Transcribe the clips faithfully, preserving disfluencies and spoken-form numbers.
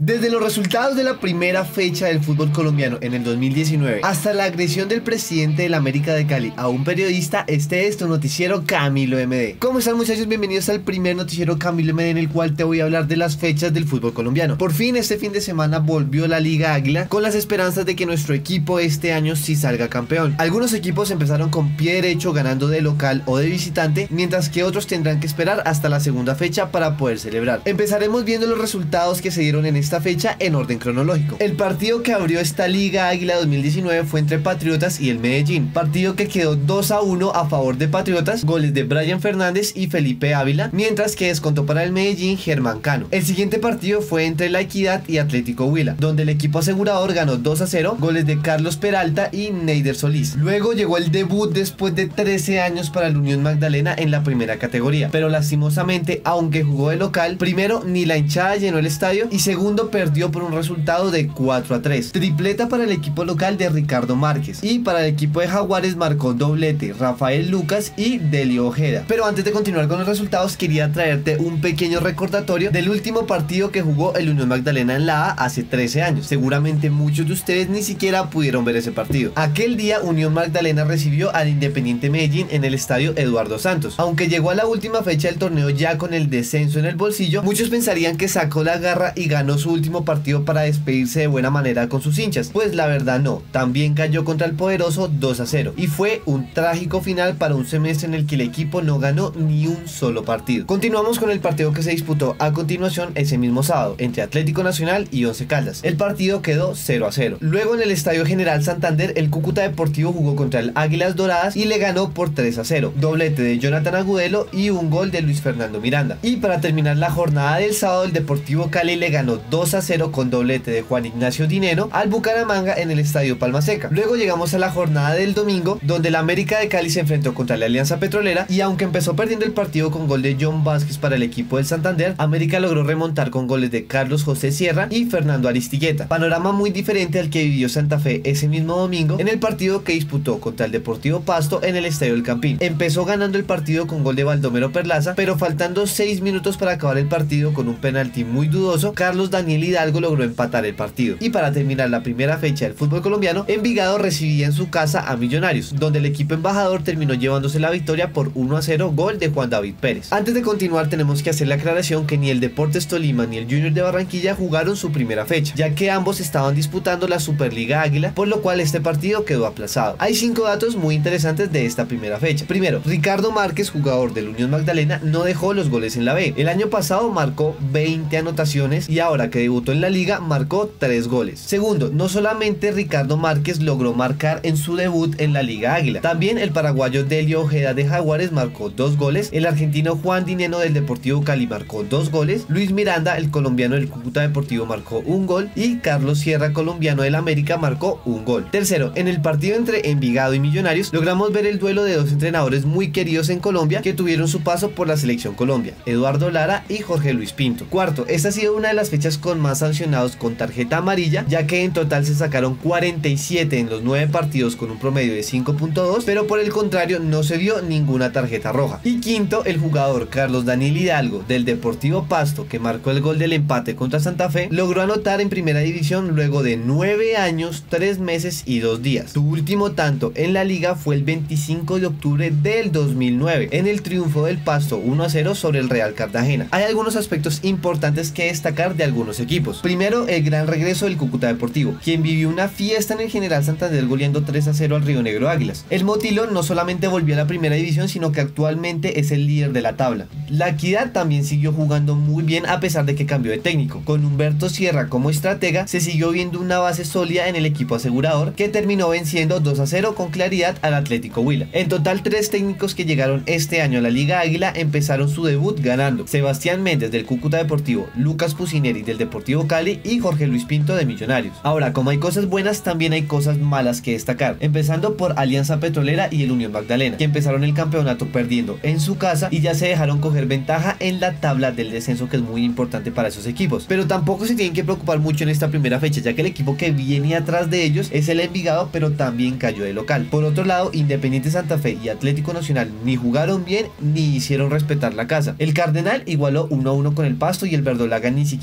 Desde los resultados de la primera fecha del fútbol colombiano en el dos mil diecinueve hasta la agresión del presidente del América de Cali a un periodista, este es tu noticiero Camilo M D. ¿Cómo están, muchachos? Bienvenidos al primer noticiero Camilo M D en el cual te voy a hablar de las fechas del fútbol colombiano. Por fin este fin de semana volvió la Liga Águila con las esperanzas de que nuestro equipo este año sí salga campeón. Algunos equipos empezaron con pie derecho ganando de local o de visitante, mientras que otros tendrán que esperar hasta la segunda fecha para poder celebrar. Empezaremos viendo los resultados que se dieron en esta fecha en orden cronológico. El partido que abrió esta Liga Águila dos mil diecinueve fue entre Patriotas y el Medellín, partido que quedó dos a uno a favor de Patriotas, goles de Brian Fernández y Felipe Ávila, mientras que descontó para el Medellín Germán Cano. El siguiente partido fue entre La Equidad y Atlético Huila, donde el equipo asegurador ganó dos a cero, goles de Carlos Peralta y Neider Solís. Luego llegó el debut después de trece años para el Unión Magdalena en la primera categoría, pero lastimosamente, aunque jugó de local, primero ni la hinchada llenó el estadio y segundo perdió por un resultado de cuatro a tres. Tripleta para el equipo local de Ricardo Márquez, y para el equipo de Jaguares marcó doblete Rafael Lucas y Delio Ojeda. Pero antes de continuar con los resultados, quería traerte un pequeño recordatorio del último partido que jugó el Unión Magdalena en la A hace trece años. Seguramente muchos de ustedes ni siquiera pudieron ver ese partido. Aquel día Unión Magdalena recibió al Independiente Medellín en el estadio Eduardo Santos. Aunque llegó a la última fecha del torneo ya con el descenso en el bolsillo, muchos pensarían que sacó la garra y ganó su último partido para despedirse de buena manera con sus hinchas. Pues la verdad no, también cayó contra el poderoso dos a cero y fue un trágico final para un semestre en el que el equipo no ganó ni un solo partido. Continuamos con el partido que se disputó a continuación ese mismo sábado entre Atlético Nacional y Once Caldas. El partido quedó cero a cero. Luego en el Estadio General Santander el Cúcuta Deportivo jugó contra el Águilas Doradas y le ganó por tres a cero, doblete de Jonathan Agudelo y un gol de Luis Fernando Miranda. Y para terminar la jornada del sábado, el Deportivo Cali le ganó dos a cero con doblete de Juan Ignacio Dineno al Bucaramanga en el Estadio Palma Seca. Luego llegamos a la jornada del domingo, donde el América de Cali se enfrentó contra la Alianza Petrolera, y aunque empezó perdiendo el partido con gol de John Vázquez para el equipo del Santander, América logró remontar con goles de Carlos José Sierra y Fernando Aristigueta. Panorama muy diferente al que vivió Santa Fe ese mismo domingo en el partido que disputó contra el Deportivo Pasto en el Estadio El Campín. Empezó ganando el partido con gol de Baldomero Perlaza, pero faltando seis minutos para acabar el partido con un penalti muy dudoso, Carlos Daniel Hidalgo logró empatar el partido. Y para terminar la primera fecha del fútbol colombiano, Envigado recibía en su casa a Millonarios, donde el equipo embajador terminó llevándose la victoria por uno a cero, gol de Juan David Pérez. Antes de continuar, tenemos que hacer la aclaración que ni el Deportes Tolima ni el Junior de Barranquilla jugaron su primera fecha, ya que ambos estaban disputando la Superliga Águila, por lo cual este partido quedó aplazado. Hay cinco datos muy interesantes de esta primera fecha. Primero, Ricardo Márquez, jugador del Unión Magdalena, no dejó los goles en la B. El año pasado marcó veinte anotaciones y ahora que debutó en la liga marcó tres goles. Segundo, no solamente Ricardo Márquez logró marcar en su debut en la Liga Águila, también el paraguayo Delio Ojeda de Jaguares marcó dos goles, el argentino Juan Dineno del Deportivo Cali marcó dos goles, Luis Miranda, el colombiano del Cúcuta Deportivo, marcó un gol y Carlos Sierra, colombiano del América, marcó un gol. Tercero, en el partido entre Envigado y Millonarios logramos ver el duelo de dos entrenadores muy queridos en Colombia que tuvieron su paso por la Selección Colombia, Eduardo Lara y Jorge Luis Pinto. Cuarto, esta ha sido una de las fechas con más sancionados con tarjeta amarilla, ya que en total se sacaron cuarenta y siete en los nueve partidos con un promedio de cinco punto dos, pero por el contrario no se vio ninguna tarjeta roja. Y quinto, el jugador Carlos Daniel Hidalgo del Deportivo Pasto, que marcó el gol del empate contra Santa Fe, logró anotar en primera división luego de nueve años, tres meses y dos días. Su último tanto en la liga fue el veinticinco de octubre del dos mil nueve, en el triunfo del Pasto uno a cero sobre el Real Cartagena. Hay algunos aspectos importantes que destacar de algunos equipos. Primero, el gran regreso del Cúcuta Deportivo, quien vivió una fiesta en el General Santander goleando tres a cero al Río Negro Águilas. El Motilo no solamente volvió a la primera división, sino que actualmente es el líder de la tabla. La Equidad también siguió jugando muy bien a pesar de que cambió de técnico. Con Humberto Sierra como estratega, se siguió viendo una base sólida en el equipo asegurador, que terminó venciendo dos a cero con claridad al Atlético Huila. En total, tres técnicos que llegaron este año a la Liga Águila empezaron su debut ganando: Sebastián Méndez del Cúcuta Deportivo, Lucas Pusineri del Deportivo Cali y Jorge Luis Pinto de Millonarios. Ahora, como hay cosas buenas, también hay cosas malas que destacar, empezando por Alianza Petrolera y el Unión Magdalena, que empezaron el campeonato perdiendo en su casa y ya se dejaron coger ventaja en la tabla del descenso, que es muy importante para esos equipos. Pero tampoco se tienen que preocupar mucho en esta primera fecha, ya que el equipo que viene atrás de ellos es el Envigado, pero también cayó de local. Por otro lado, Independiente Santa Fe y Atlético Nacional ni jugaron bien ni hicieron respetar la casa. El Cardenal igualó uno a uno con el Pasto y el Verdolaga ni siquiera pudo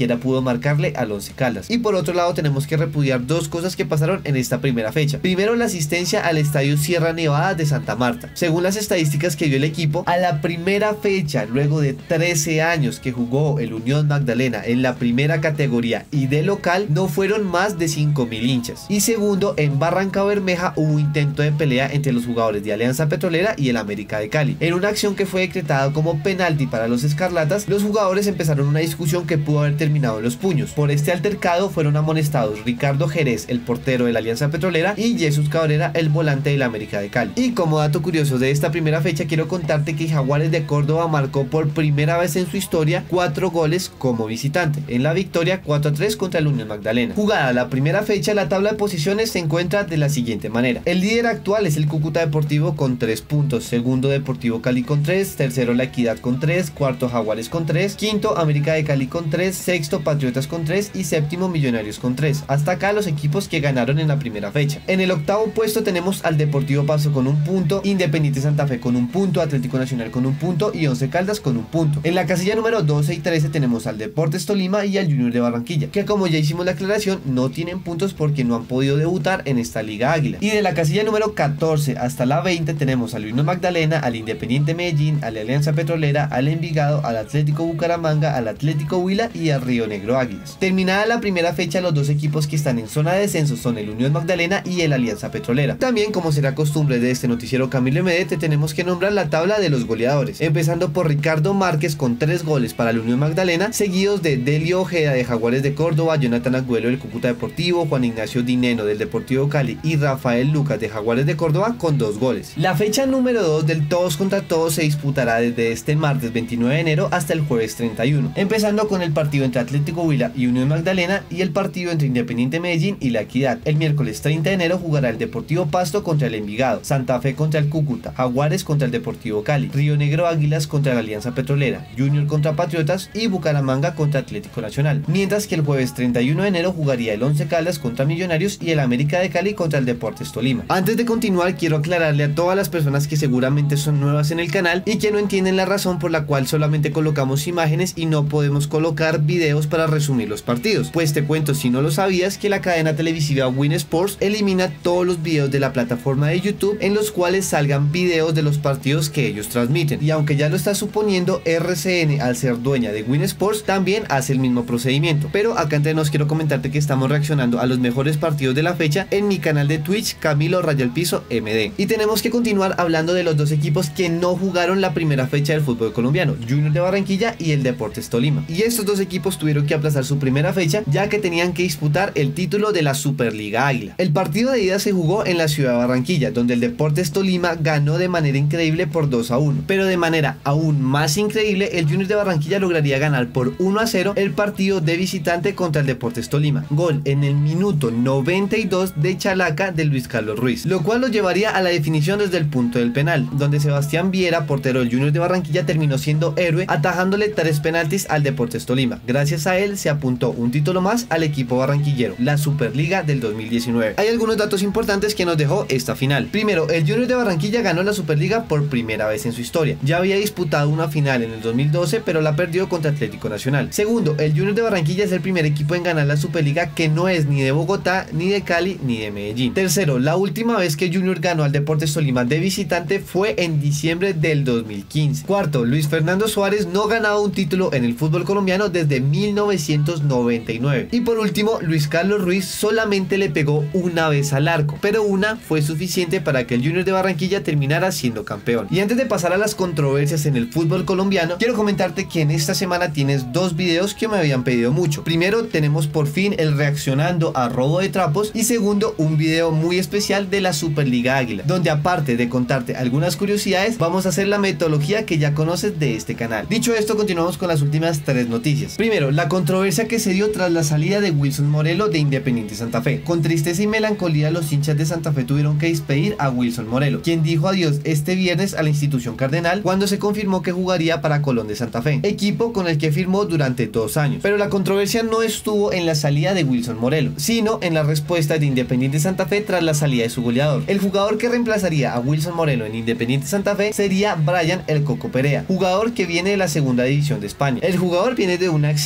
marcarle al Once Caldas. Y por otro lado tenemos que repudiar dos cosas que pasaron en esta primera fecha. Primero, la asistencia al estadio Sierra Nevada de Santa Marta. Según las estadísticas que dio el equipo, a la primera fecha, luego de trece años que jugó el Unión Magdalena en la primera categoría y de local, no fueron más de cinco mil hinchas. Y segundo, en Barranca Bermeja hubo intento de pelea entre los jugadores de Alianza Petrolera y el América de Cali. En una acción que fue decretada como penalti para los escarlatas, los jugadores empezaron una discusión que pudo haber terminado en los puños. Por este altercado fueron amonestados Ricardo Jerez, el portero de la Alianza Petrolera, y Jesús Cabrera, el volante de la América de Cali. Y como dato curioso de esta primera fecha, quiero contarte que Jaguares de Córdoba marcó por primera vez en su historia cuatro goles como visitante, en la victoria cuatro a tres contra el Unión Magdalena. Jugada la primera fecha, la tabla de posiciones se encuentra de la siguiente manera: el líder actual es el Cúcuta Deportivo con tres puntos, segundo Deportivo Cali con tres, tercero La Equidad con tres, cuarto Jaguares con tres, quinto América de Cali con tres, sexto Patriotas con tres y séptimo Millonarios con tres. Hasta acá los equipos que ganaron en la primera fecha. En el octavo puesto tenemos al Deportivo Pasto con un punto, Independiente Santa Fe con un punto, Atlético Nacional con un punto y Once Caldas con un punto. En la casilla número doce y trece tenemos al Deportes Tolima y al Junior de Barranquilla, que como ya hicimos la aclaración no tienen puntos porque no han podido debutar en esta Liga Águila. Y de la casilla número catorce hasta la veinte tenemos al Unión Magdalena, al Independiente Medellín, a la Alianza Petrolera, al Envigado, al Atlético Bucaramanga, al Atlético Huila y al Río Negro Águilas. Terminada la primera fecha, los dos equipos que están en zona de descenso son el Unión Magdalena y el Alianza Petrolera. También, como será costumbre de este noticiero Camilo M D, te tenemos que nombrar la tabla de los goleadores, empezando por Ricardo Márquez con tres goles para la Unión Magdalena, seguidos de Delio Ojeda de Jaguares de Córdoba, Jonathan Agüelo del Cúcuta Deportivo, Juan Ignacio Dineno del Deportivo Cali y Rafael Lucas de Jaguares de Córdoba con dos goles. La fecha número dos del todos contra todos se disputará desde este martes veintinueve de enero hasta el jueves treinta y uno, empezando con el partido entre Atlético Huila y Unión Magdalena y el partido entre Independiente Medellín y La Equidad. El miércoles treinta de enero jugará el Deportivo Pasto contra el Envigado, Santa Fe contra el Cúcuta, Jaguares contra el Deportivo Cali, Río Negro Águilas contra la Alianza Petrolera, Junior contra Patriotas y Bucaramanga contra Atlético Nacional. Mientras que el jueves treinta y uno de enero jugaría el Once Caldas contra Millonarios y el América de Cali contra el Deportes Tolima. Antes de continuar, quiero aclararle a todas las personas que seguramente son nuevas en el canal y que no entienden la razón por la cual solamente colocamos imágenes y no podemos colocar videos para resumir los partidos. Pues te cuento, si no lo sabías, que la cadena televisiva Win Sports elimina todos los videos de la plataforma de YouTube en los cuales salgan videos de los partidos que ellos transmiten. Y aunque ya lo está suponiendo, R C N, al ser dueña de Win Sports, también hace el mismo procedimiento. Pero acá entre nos quiero comentarte que estamos reaccionando a los mejores partidos de la fecha en mi canal de Twitch, Camilo Rayal Piso M D. Y tenemos que continuar hablando de los dos equipos que no jugaron la primera fecha del fútbol colombiano, Junior de Barranquilla y el Deportes Tolima. Y estos dos equipos tuvieron que aplazar su primera fecha ya que tenían que disputar el título de la Superliga Águila. El partido de ida se jugó en la ciudad de Barranquilla, donde el Deportes Tolima ganó de manera increíble por dos a uno, pero de manera aún más increíble el Junior de Barranquilla lograría ganar por uno a cero el partido de visitante contra el Deportes Tolima, gol en el minuto noventa y dos de Chalaca de Luis Carlos Ruiz, lo cual lo llevaría a la definición desde el punto del penal, donde Sebastián Viera, portero del Junior de Barranquilla, terminó siendo héroe atajándole tres penaltis al Deportes Tolima. Gracias a él se apuntó un título más al equipo barranquillero, la Superliga del dos mil diecinueve. Hay algunos datos importantes que nos dejó esta final. Primero, el Junior de Barranquilla ganó la Superliga por primera vez en su historia. Ya había disputado una final en el dos mil doce, pero la perdió contra Atlético Nacional. Segundo, el Junior de Barranquilla es el primer equipo en ganar la Superliga que no es ni de Bogotá, ni de Cali, ni de Medellín. Tercero, la última vez que Junior ganó al Deportes Tolima de visitante fue en diciembre del dos mil quince. Cuarto, Luis Fernando Suárez no ganaba un título en el fútbol colombiano desde mil novecientos noventa y nueve. Y por último, Luis Carlos Ruiz solamente le pegó una vez al arco, pero una fue suficiente para que el Junior de Barranquilla terminara siendo campeón. Y antes de pasar a las controversias en el fútbol colombiano, quiero comentarte que en esta semana tienes dos videos que me habían pedido mucho. Primero, tenemos por fin el reaccionando a robo de trapos, y segundo, un video muy especial de la Superliga Águila, donde aparte de contarte algunas curiosidades, vamos a hacer la metodología que ya conoces de este canal. Dicho esto, continuamos con las últimas tres noticias. Primero, la controversia que se dio tras la salida de Wilson Morelo de Independiente Santa Fe. Con tristeza y melancolía, los hinchas de Santa Fe tuvieron que despedir a Wilson Morelo, quien dijo adiós este viernes a la institución cardenal cuando se confirmó que jugaría para Colón de Santa Fe, equipo con el que firmó durante dos años. Pero la controversia no estuvo en la salida de Wilson Morelo, sino en la respuesta de Independiente Santa Fe tras la salida de su goleador. El jugador que reemplazaría a Wilson Morelo en Independiente Santa Fe sería Brian El Coco Perea, jugador que viene de la segunda división de España. El jugador viene de una excelente trayectoria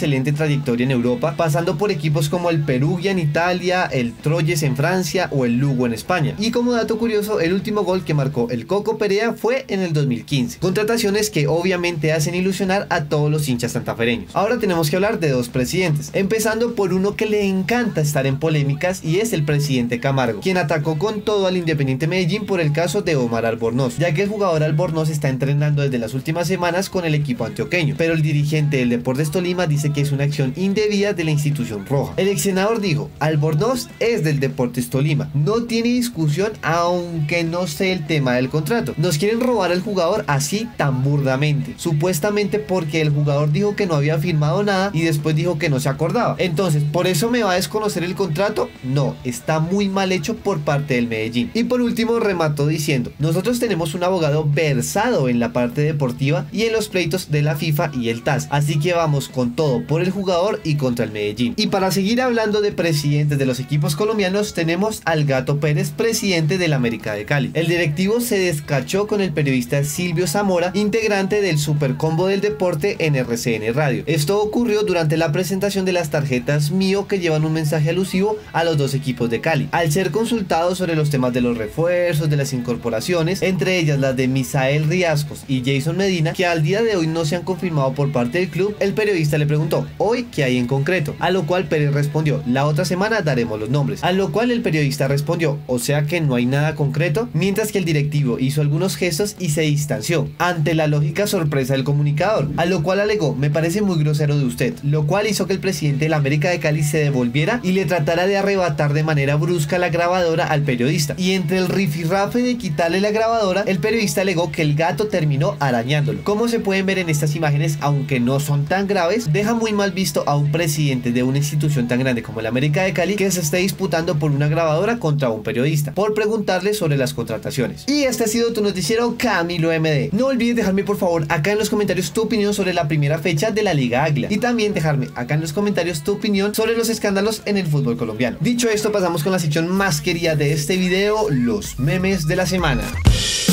trayectoria en Europa, pasando por equipos como el Perugia en Italia, el Troyes en Francia o el Lugo en España. Y como dato curioso, el último gol que marcó el Coco Perea fue en el dos mil quince. Contrataciones que obviamente hacen ilusionar a todos los hinchas santafereños. Ahora tenemos que hablar de dos presidentes, empezando por uno que le encanta estar en polémicas y es el presidente Camargo, quien atacó con todo al Independiente Medellín por el caso de Omar Albornoz, ya que el jugador Albornoz está entrenando desde las últimas semanas con el equipo antioqueño, pero el dirigente del Deportes Tolima dice que es una acción indebida de la institución roja. El ex senador dijo: Albornoz es del Deportes Tolima, no tiene discusión, aunque no sé el tema del contrato. Nos quieren robar al jugador así tan burdamente, supuestamente porque el jugador dijo que no había firmado nada y después dijo que no se acordaba. Entonces, ¿por eso me va a desconocer el contrato? No, está muy mal hecho por parte del Medellín. Y por último remató diciendo: nosotros tenemos un abogado versado en la parte deportiva y en los pleitos de la FIFA y el T A S, así que vamos con todo por el jugador y contra el Medellín. Y para seguir hablando de presidentes de los equipos colombianos, tenemos al Gato Pérez, presidente del América de Cali. El directivo se descachó con el periodista Silvio Zamora, integrante del Supercombo del Deporte en R C N Radio. Esto ocurrió durante la presentación de las tarjetas Mío, que llevan un mensaje alusivo a los dos equipos de Cali. Al ser consultado sobre los temas de los refuerzos, de las incorporaciones, entre ellas las de Misael Riascos y Jason Medina, que al día de hoy no se han confirmado por parte del club, el periodista le preguntó: ¿hoy qué hay en concreto? A lo cual Pérez respondió: la otra semana daremos los nombres. A lo cual el periodista respondió: o sea que no hay nada concreto, mientras que el directivo hizo algunos gestos y se distanció ante la lógica sorpresa del comunicador, a lo cual alegó: me parece muy grosero de usted, lo cual hizo que el presidente de la América de Cali se devolviera y le tratara de arrebatar de manera brusca la grabadora al periodista, y entre el rifirrafe de quitarle la grabadora, el periodista alegó que el gato terminó arañándolo. Como se pueden ver en estas imágenes, aunque no son tan graves, deja muy mal visto a un presidente de una institución tan grande como la América de Cali que se esté disputando por una grabadora contra un periodista por preguntarle sobre las contrataciones. Y este ha sido tu noticiero Camilo M D. No olvides dejarme por favor acá en los comentarios tu opinión sobre la primera fecha de la Liga Águila, y también dejarme acá en los comentarios tu opinión sobre los escándalos en el fútbol colombiano. Dicho esto, pasamos con la sección más querida de este video, los memes de la semana.